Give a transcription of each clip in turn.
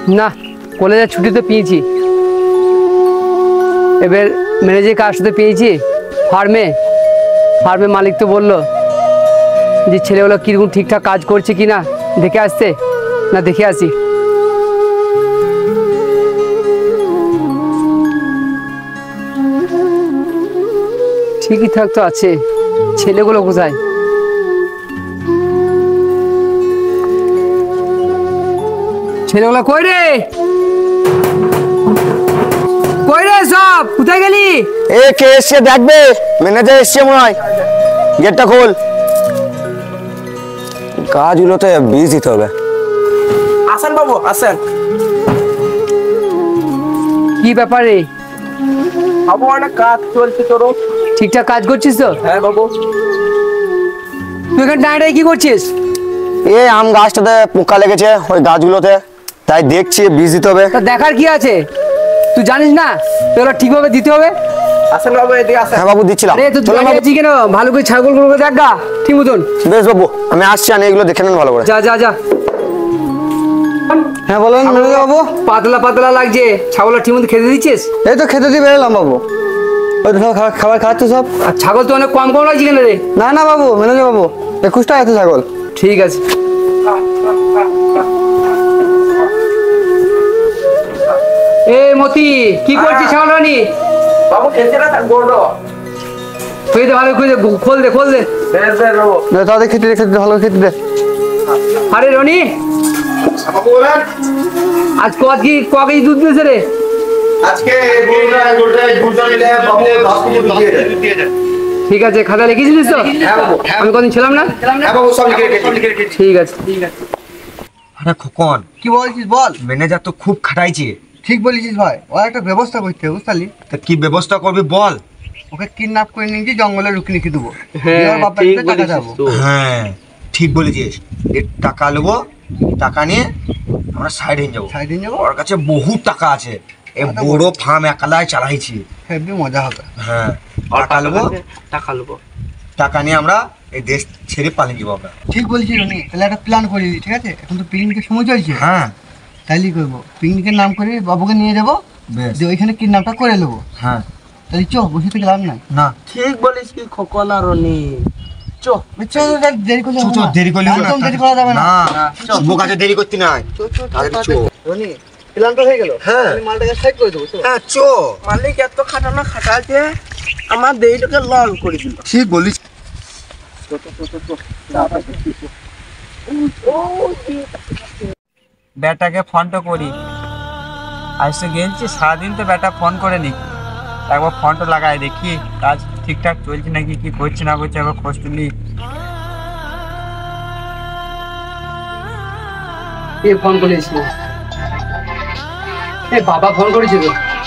না, কলেজের ছুটি তো পেয়েছি, এবার ম্যানেজার কার সাথে পেয়েছি ফার্মে মালিক তো বললো যে ছেলেগুলো কীরকম ঠিকঠাক কাজ করছে কি না দেখে আসতে, না দেখে আসি। ঠিকই ঠাক তো আছে, ছেলেগুলো কোথায়? ছেলেগুলো কই রে, কই রে সব, কোথায় গেলি? এ কে এসছে দেখবে, ম্যানেজার এসছে মনে হয়, গেটটা খোল। কাজগুলোতে বীজ দিতে হবে। আসেন বাবু আসেন। কি ব্যাপারে বাবু? অনেক কাজ চলছে তোর। ঠিকঠাক কাজ করছিস তো? হ্যাঁ বাবু। তুই এখানে দাঁড়িয়ে কি করছিস? এ আম গাছটাতে পোকা লেগেছে ওই গাছগুলোতে, তাই দেখছি বীজ দিতে হবে। তা দেখার কি আছে, তুই জানিস না তোরা ঠিকভাবে দিতে হবে। আসেন বাবু, এদিকে আসেন। হ্যাঁ বাবু দিচ্ছিলাম। আরে তুই দাঁড়িয়ে আছিস কেন? ভালো করে ছাগলগুলোকে দেখ গা ঠিক মতন। বেশ বাবু, আমি আসছি, আমি এগুলো দেখে নেন ভালো করে। যা যা যা। হ্যাঁ বলেন ম্যানেজার বাবু। পাতলা পাতলা লাগছে, ছাগলটা ঠিক মতো খেতে দিচ্ছিস? এই তো খেতে দিয়ে বেরোলাম বাবু, ওই তো খাবার খাচ্ছে সব। আর ছাগল তো অনেক কম কম লাগছে কেন রে? না না বাবু, ম্যানেজার বাবু 21 টাকা আছে ছাগল। ঠিক আছে। এ মতি, কি করছিস ছাগল রানী? বাবু খেলছে না, গোড় তুই তো ভালো করে খোল দে খোল দে। বেশ বেশ বাবু। তাদের খেতে দে, খেতে দে, ভালো খেতে দে। আরে রনি, বাবু বলেন। আজ কি ক কেজি দুধ দিয়েছে রে? আজকে দুধটা মিলে বাবু 10 কেজি দুধ দিয়ে দেন। ঠিক আছে, খাতা লিখেছিলিস তো? হ্যাঁ বাবু। আমি কদিন ছিলাম না? হ্যাঁ বাবু, সব লিখে রেখেছি। ঠিক আছে। আরে খোকন, কি বলছিস বল? ম্যানেজার তো খুব খাটাইছে। ঠিক বলেছিস ভাই, ও একটা ব্যবস্থা করতে হবে বুঝলি। তা কি ব্যবস্থা করবি বল? ওকে কিডন্যাপ করে নিয়ে গিয়ে জঙ্গলে রুখে রেখে দেবো। হ্যাঁ, দিয়ে ওর বাপের ঠিক কাছে টাকা বলেছিস যাবো। তো। হ্যাঁ ঠিক বলেছিস, এর টাকা নেবো, টাকা নিয়ে আমরা সাইডে যাবো। সাইডে যাবো, ওর কাছে বহু টাকা আছে, এ বড় ফার্ম একালাই চালাইছি। হেবি মজা হবে। হ্যাঁ, টাকা নেবো, টাকা নেবো, টাকা নিয়ে আমরা এই দেশ ছেড়ে পালিয়ে যাবো আমরা। ঠিক বলছিস রনি, তাহলে একটা প্ল্যান করে দিই, ঠিক আছে? এখন তো পিকনিকের সময় চলছে। হ্যাঁ তাইলেই করবো, পিকনিকের নাম করে বাবুকে নিয়ে যাবো, বেশ। দিয়ে ওইখানে কিডন্যাপটা করে নেবো। হ্যাঁ তাহলে চ, বসে থেকে লাভ নাই। না ঠিক বলিস কি খোকন আর রনি। দেরি করলে হবে চো না। দেরি করলি একদম দেরি করা যাবে না। শুভ কাজে দেরি করতে নাই। রনি, প্ল্যানটা হয়ে গেল। হ্যাঁ আমি মালটাকে সাইড করে দেবো। হ্যাঁ চো। মালিক এত খাটানো খাটাচ্ছে, আমার দেরিটাকে লং করে দিল। ঠিক বলিস। বেটাকে ফোনটা করি, আজকে গেছি সারাদিন তো বেটা ফোন করে নি, একবার ফোনটা লাগাই দেখি কাজ ঠিকঠাক চলছে নাকি, কি করছে না করছে একবার খোঁজ তুলি। কে ফোন করেছিল? এ বাবা ফোন করেছিল।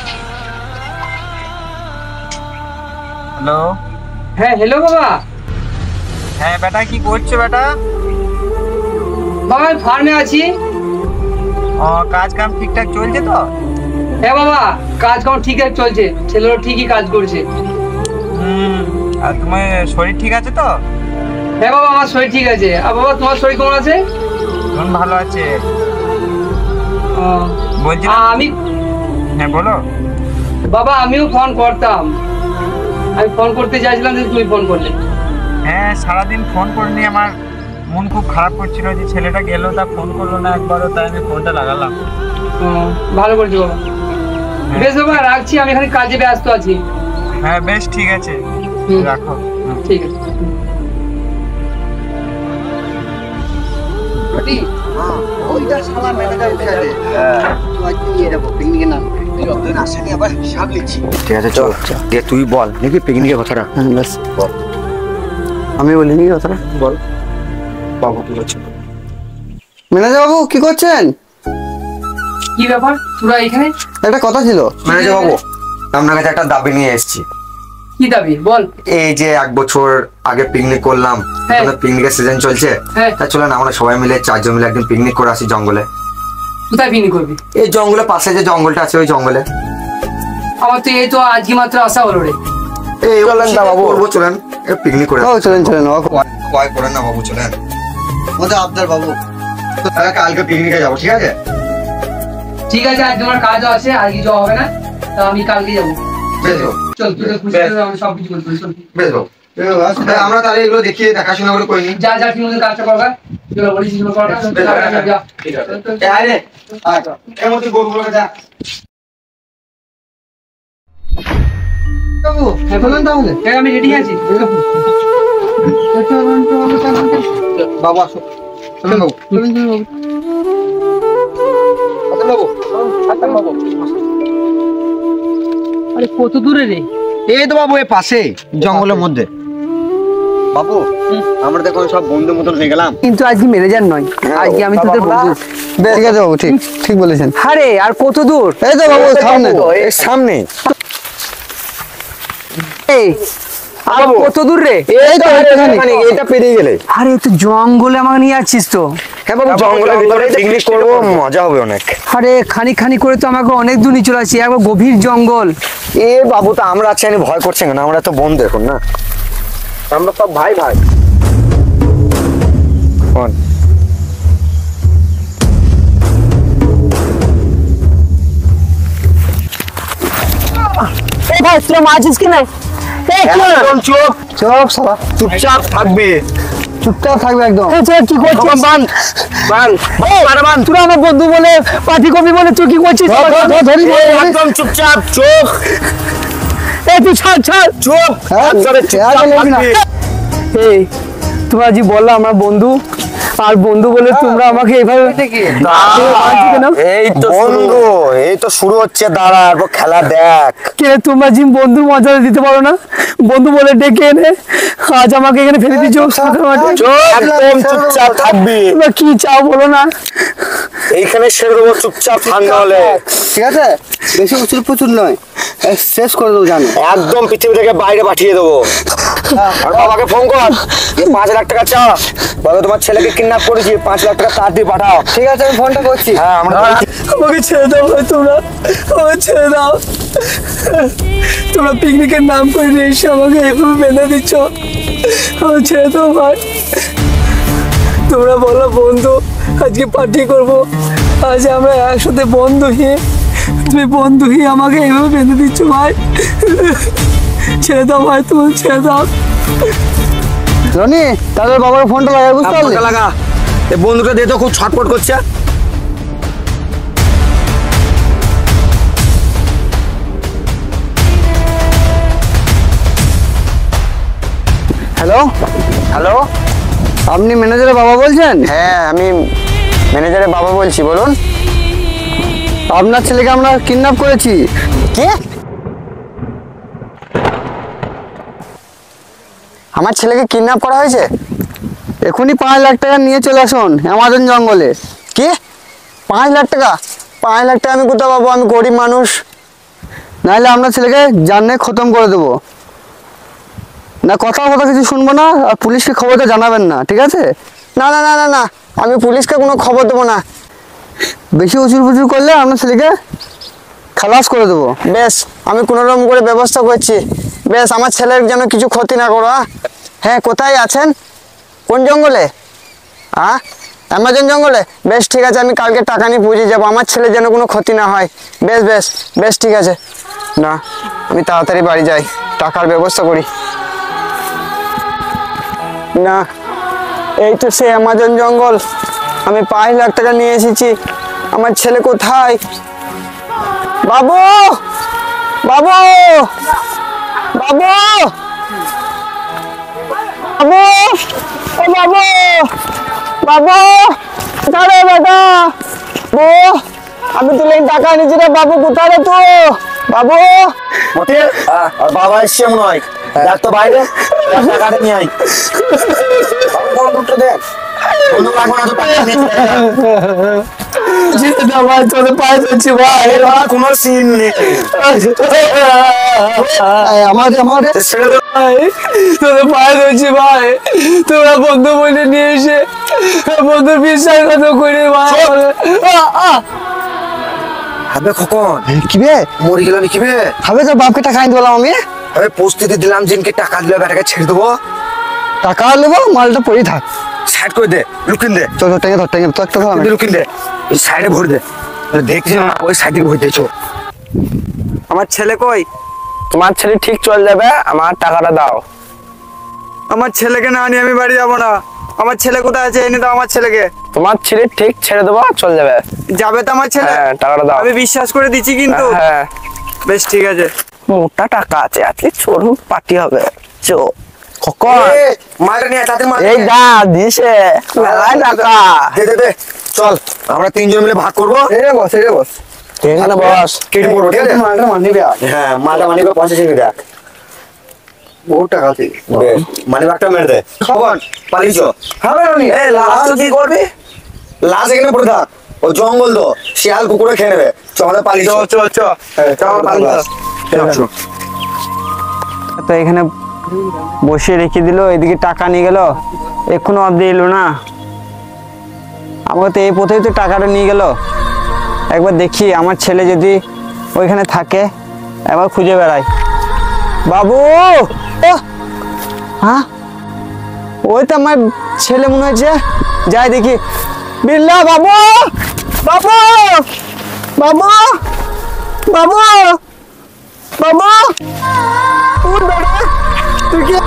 হ্যালো। হ্যাঁ হ্যালো বাবা। হ্যাঁ বেটা, কি করছো বেটা? বাবা আমি ফার্মে আছি। ও, কাজ কাম ঠিকঠাক চলছে তো? হ্যাঁ বাবা, কাজ কাম ঠিকঠাক চলছে, ছেলেরা ঠিকই কাজ করছে। আর তোমার শরীর ঠিক আছে তো? হ্যাঁ বাবা, আমার শরীর ঠিক আছে। আর বাবা তোমার শরীর কেমন আছে? মন ভালো আছে। ও, বলছি আমি হ্যাঁ বলো। বাবা আমিও ফোন করতাম, আমি ফোন করতে চাইছিলাম যে তুমি ফোন করলে। হ্যাঁ, সারাদিন ফোন করিনি, আমার মন খুব খারাপ করছিল যে ছেলেটা গেল, তা ফোন করলো না একবারও, তাই আমি ফোনটা লাগালাম। ভালো করছি বাবা। বেশ বাবা রাখছি, আমি এখানে কাজে ব্যস্ত আছি। হ্যাঁ বেশ ঠিক আছে, রাখো। ঠিক আছে। ওইটা শালা ম্যানেজার উঠে আছে। তো আজকে নিয়ে যাবো পিকনিকের নাম করে। আসেনি আবার হিসাব লিখছি। ঠিক আছে চল, দিয়ে তুই বল নাকি পিকনিকের কথাটা। ব্যাস বল, আমি বলি নাকি কথাটা বল। বাবু কি করছেন? ম্যানেজার বাবু কি করছেন? কি ব্যাপার তোরা এখানে? একটা কথা ছিল ম্যানেজার বাবু, আপনার কাছে একটা দাবি নিয়ে এসেছি। কি দাবি বল? এই যে 1 বছর আগে পিকনিক করলাম, হ্যাঁ। পিকনিকের সিজন চলছে, হ্যাঁ। তা চলেন আমরা সবাই মিলে 4 জন মিলে একদিন পিকনিক করে আসি জঙ্গলে। কোথায় পিকনিক করবি? এই জঙ্গলের পাশে যে জঙ্গলটা আছে ওই জঙ্গলে। আমার তো এই তো আজকে মাত্র আসা হলো রে। এই চলেন না বাবু, করবো চলেন পিকনিক করে। চলেন চলেন, ভয় করেন না বাবু, চলেন। আমাদের আবদার বাবু। তাহলে কালকে পিকনিকে যাবো, ঠিক আছে? ঠিক আছে, আজ তোমার কাজ আছে, আজকে যাওয়া হবে না, তো আমি কালকে যাবো। বেশ বাবু, চল, তুই তো খুশি বেশ। হয়ে আমি সব কিছু বলবো। চল বেশ বাবু। আমরা তাহলে এগুলো দেখিয়ে দেখাশোনা করে করে নিই। যা যা ঠিক মতো কাজটা করবা, যেগুলো বলিস সেগুলো করবা। বেশ, যা। ঠিক আছে। আয় রে, আয়। এর মধ্যে গরুগুলোকে যা। বাবু বলুন তাহলে। ঠিক আছে, আমি রেডি আছি। বাবু আসো। চলুন বাবু। আসুন বাবু। আসুন বাবু। আরে কত দূরে রে? এই তো বাবু, এই পাশে জঙ্গলের মধ্যে। বাবু আমরা দেখো সব বন্ধু মতন হয়ে গেলাম। কিন্তু আজকে ম্যানেজার নয়, আজকে আমি তোদের বন্ধু। বেশ, ঠিক আছে বাবু, ঠিক ঠিক বলেছেন। আরে আর কত দূর? এই তো বাবু সামনে। এই সামনে এই আর কত দূর রে? এই তো এখানে। এটা পেরিয়ে গেলে। আরে তুই জঙ্গলে আমাকে নিয়ে যাচ্ছিস তো? হ্যাঁ বাবু, জঙ্গলের ভিতরে পিকনিক করবো, মজা হবে অনেক। আরে খানি খানি করে তো আমাকে অনেক দূর নিয়ে চলে আসছি, একবার গভীর জঙ্গল। এ বাবু, তো আমরা আছি, আমি ভয় করছে কেন? আমরা তো বন্ধু এখন না, আমরা সব ভাই ভাই। কোন এই ভাই তুই মাছিস কি না? একদম চুপ, চুপ সালা, চুপচাপ থাকবে। চুপচাপ থাকবে একদম। কি করছিস? বান বান বান, তুই আমার বন্ধু বলে পার্টি কবি বলে তুই কি করছিস? একদম চুপচাপ, চুপ এই তুই ছাড় ছাড়। চুপ, হ্যাঁ, একবারে চুপচাপ আর বলবি না। থাকবে। এই তোমরা জি বললা আমরা বন্ধু, আর বন্ধু বলে তোমরা আমাকে এইভাবে এই তো বন্ধু, এই তো শুরু হচ্ছে, দাঁড়া এরপর খেলা দেখ। কে তোমরা জি বন্ধু মজা দিতে পারো না? বন্ধু বলে ডেকে এনে আজ আমাকে এখানে ফেলে দিচ্ছ ফাঁকা মাঠে। একদম চুপচাপ থাকবি, তোমরা কি চাও বলো না? এইখানে ছেড়ে দেবো, চুপচাপ ঠান্ডা হলে। ঠিক আছে, বেশি উঁচুর প্রচুর নয়, শেষ করে দেবো জানো। একদম পৃথিবী থেকে বাইরে পাঠিয়ে দেবো। আর বাবাকে ফোন কর, 5 লাখ টাকা চা, বলো তোমার ছেলেকে কিডন্যাপ করেছি, 5 লাখ টাকা তার দিয়ে পাঠাও। ঠিক আছে, আমি ফোনটা করছি। হ্যাঁ, আমরা আমাকে ছেড়ে দাও ভাই, তোমরা আমাকে ছেড়ে দাও। তোমরা পিকনিকের নাম করে নিয়ে এসে আমাকে এভাবে বেঁধে দিচ্ছ, আমাকে ছেড়ে দাও ভাই। তোমরা বলো বন্ধু আজকে পার্টি করবো, আজ আমরা একসাথে বন্ধুহীন, তুমি বন্ধুহীন আমাকে এভাবে বেঁধে দিচ্ছ ভাই। ছেড়ে দাও ভাই, তুমি ছেড়ে দাও। রনি, তাহলে বাবার ফোনটা লাগাই, বুঝতে পারলি? লাগা লাগা, এই বন্ধুটা দিয়ে তো খুব ছটফট করছে। হ্যালো, হ্যালো, আপনি ম্যানেজারের বাবা বলছেন? হ্যাঁ আমি ম্যানেজারের বাবা বলছি, বলুন। আপনার ছেলেকে আমরা কিডন্যাপ করেছি। কি? আমার ছেলেকে কিডন্যাপ করা হয়েছে? এখনই 5 লাখ টাকা নিয়ে চলে আসুন অ্যামাজন জঙ্গলে। কি 5 লাখ টাকা? 5 লাখ টাকা আমি কোথাও পাবো? আমি গরিব মানুষ। নাহলে আপনার ছেলেকে জানে খতম করে দেবো। না কথা কিছু শুনবো না, আর পুলিশকে খবরটা জানাবেন না, ঠিক আছে? না না না না না, আমি পুলিশকে কোনো খবর দেবো না। বেশি উঁচুর পুচুর করলে আপনার ছেলেকে খালাস করে দেবো। বেশ, আমি কোনোরকম করে ব্যবস্থা করছি। বেশ, আমার ছেলের যেন কিছু ক্ষতি না করো। হ্যাঁ, কোথায় আছেন? কোন জঙ্গলে? অ্যামাজন জঙ্গলে? বেশ ঠিক আছে, আমি কালকে টাকা নিয়ে পৌঁছে যাবো, আমার ছেলের যেন কোনো ক্ষতি না হয়। বেশ বেশ বেশ ঠিক আছে। না, আমি তাড়াতাড়ি বাড়ি যাই, টাকার ব্যবস্থা করি। না, এই তো সে অ্যামাজন জঙ্গল, আমি 5 লাখ টাকা নিয়ে এসেছি, আমার ছেলে কোথায়? বাবু, বাবু, বাবু, বাবু, ও বাবু, বাবু, কোথায় বেটা? বাবু, আমি তুলে টাকা নিয়েছি রে বাবু, কোথায় রে তুই? বাবু, আর বাবা এসছে মনে হয়, দেখ তো বাইরে, টাকাটা নিয়ে আয়। দেখ, বন্ধু লাগবে না তো, টাকা নিয়ে ভাই তোদের পায়ে ধরছি ভাই, কোনো সিন নেই। আমার ভাই তোদের পায়ে ধরছি ভাই, তোমরা বন্ধু বলে নিয়ে এসে বন্ধু বিশ্বাসঘাতক করে ভাই। হবে খোকন, কি বে? মরে গেলাম কি বে? হবে তোর বাপকে টাকা আনতে বললাম আমি। আমি প্রস্তুতি দিলাম, জিনকে টাকা দিলে বেটাকে ছেড়ে দেবো। টাকা নেবো, মালটা পড়েই থাক। সাইড করে দে, লুকিন দে, চল টেঙে ধর, টেঙে তো একটা ধর। লুকিন দে, এই সাইডে ভরে দে। দেখছি না ওই সাইডে হইতেছো। আমার ছেলে কই? তোমার ছেলে ঠিক চলে যাবে, আমার টাকাটা দাও। আমার ছেলেকে না নিয়ে আমি বাড়ি যাবো না। আমার ছেলে কোথায় আছে? এনে দাও আমার ছেলেকে। তোমার ছেলে ঠিক ছেড়ে দেবো, চলে যাবে। যাবে তো আমার ছেলে? হ্যাঁ, টাকাটা দাও। আমি বিশ্বাস করে দিচ্ছি কিন্তু। হ্যাঁ, বেশ ঠিক আছে। মোটা টাকা আছে, আজকে চোরু পার্টি হবে। চো কখন? মালটা নিয়ে তাতে মাল এই দা দিছে মেলায় টাকা। দে চল আমরা তিনজন মিলে ভাগ করবো। বস এখানে বস। কেটে পড়বো, ঠিক আছে? মালটা মানিবে আজ হ্যাঁ মালটা মানিবে 50 দেখ। বহু টাকা আছে মানে একটা মেরে দে। খবর পালিয়েছ? হবে না এই লাশ কি করবি? লাশ এখানে পড়ে থাক, ও জঙ্গল তো শিয়াল কুকুরে খেয়ে নেবে। চ আমাদের পালিয়েছ। তো এখানে বসিয়ে রেখে দিল, এদিকে টাকা নিয়ে গেল, এখনো অব্দি এলো না। আমাকে তো এই পথেই তো টাকাটা নিয়ে গেল। একবার দেখি আমার ছেলে যদি ওইখানে থাকে, একবার খুঁজে বেড়াই। বাবু, হ্যাঁ ওই তো আমার ছেলে মনে হচ্ছে, যাই দেখি। বিল্লা বাবু, বাবু, বাবু, বাবু, বাবু, উঠ বেটা, তুই কি?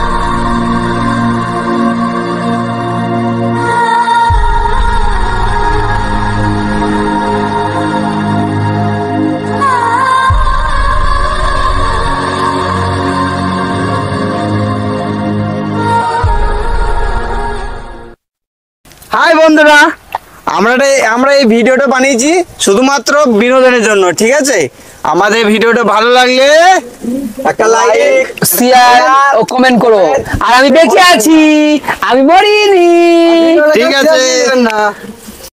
হাই বন্ধুরা, আমরা এই ভিডিওটা বানিয়েছি শুধুমাত্র বিনোদনের জন্য, ঠিক আছে? আমাদের ভিডিওটা ভালো লাগলে একটা লাইক, শেয়ার ও কমেন্ট করো। আর আমি বেঁচে আছি, আমি মরিনি। ঠিক আছে।